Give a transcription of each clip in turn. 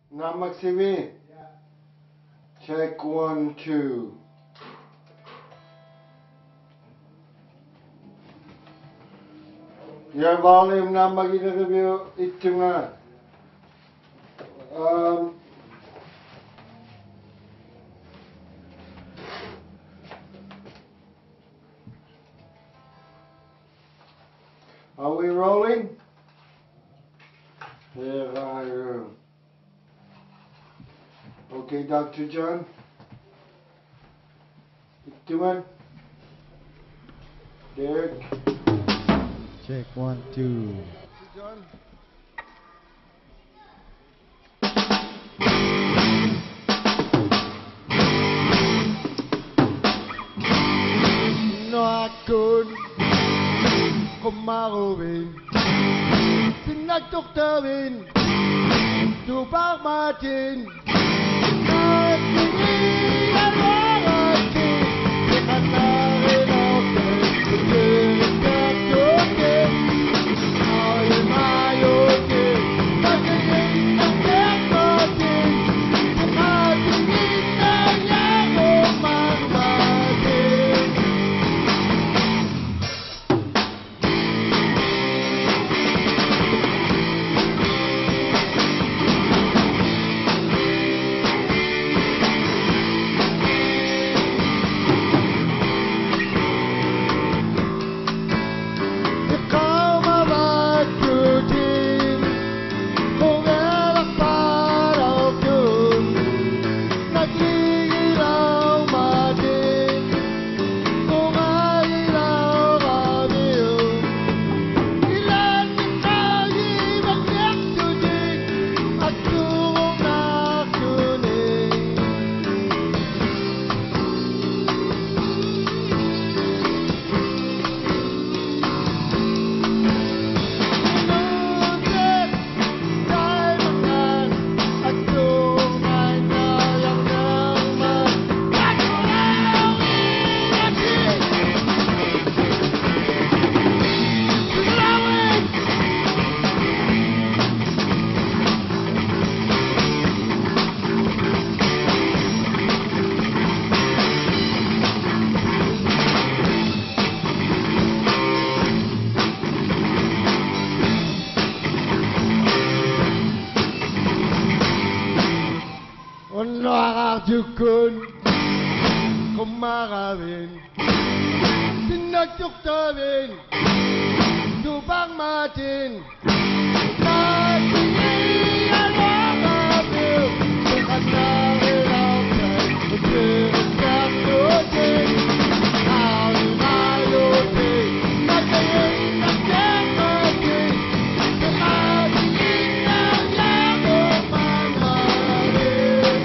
Namaksimi. Check 1, 2. Your volume na mag-interview ito nga. Are we rolling? Here I am. Okay, Dr. John. Doing? Derek. Check 1, 2. John. No, I could kumaruin pinagtuktarin Tupac Martin at hindi alarakin at narinapin pinagtuktarin ay mayotin nagiging ng Martin tumatingin na yaro magmatin. Nakakadukon kumarawin pinagtuktarin Tupac Martin natingin ang makapil at narinapin pinagtuktarin ay mayotin nagiging ng Martin tumatingin ng yaro magmarin.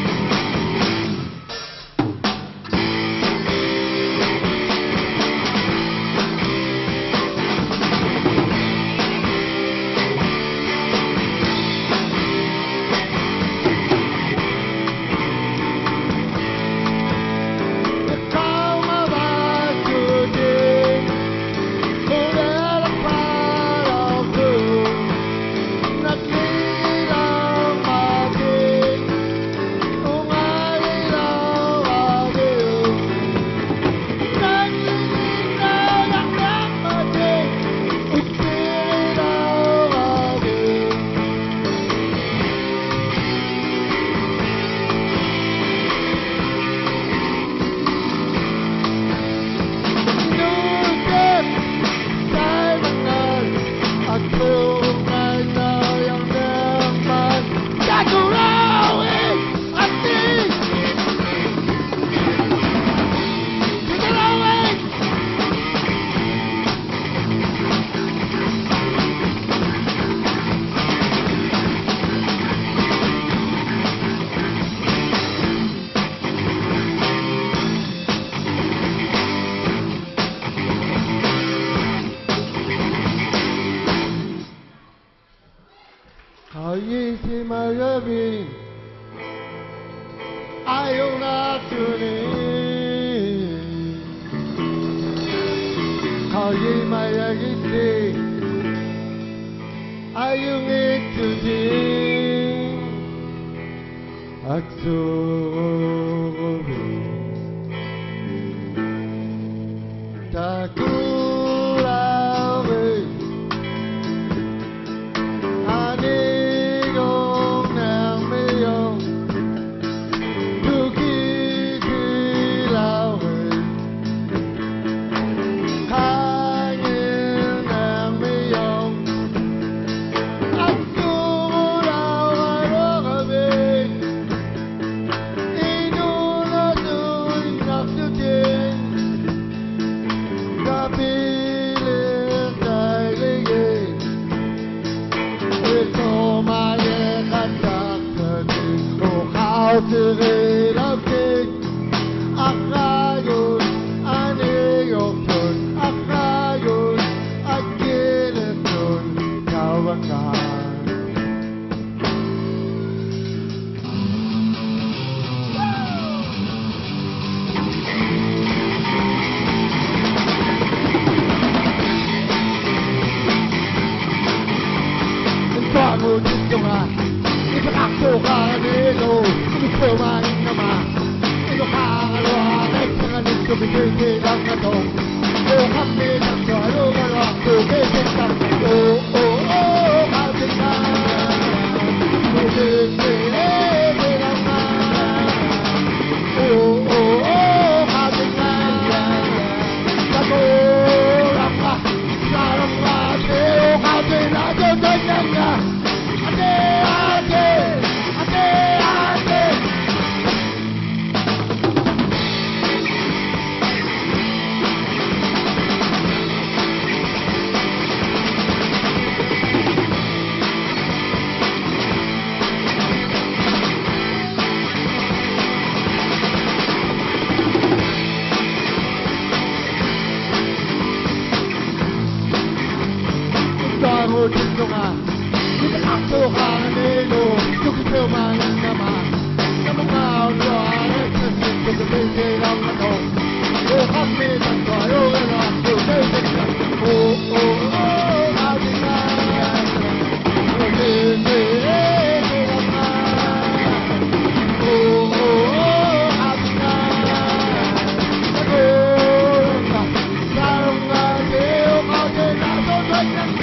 Haze IsumaTV ayaw natuloy Haze IsumaTV ayaw ituloy 약속이 다구라위 아니고 남이요 두기지라위 하인 남이요 악구라와로가비 이누나눈 낙두진 가비를 달리게 일토마에 간닥터진 오하우트를 함께 아까운 아니었던 아까운 아끼는 돈 가와가 과거진 동안 이거 악도가내도 이거만 있나마 이거 강하로 내창한 인속이 들기랑가도 오한미 장소하러 가라 고개 생각 오오오 가든가 고개에 들어가 오오오 가든가 나도랑가 사랑과 대오 가든가도 되냐가 안돼 과거진 동안 이거 악도가내도 두기표만 있나마 넘어가오려 안에 찾는 그그 들기랑가도 오한미 장소하러 가라 고개 생각 오오오 가든가 고개에 들어가 오오오 가든가 나도랑가 사랑과 대오 가게 나도 되냐